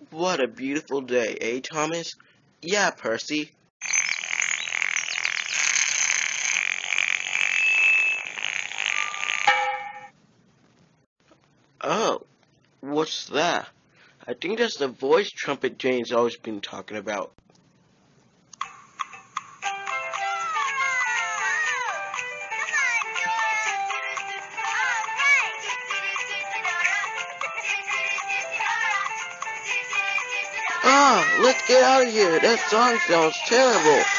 What a beautiful day, eh, Thomas? Yeah, Percy. Oh, what's that? I think that's the voice Trumpet Jane's always been talking about. Ah, let's get out of here. That song sounds terrible.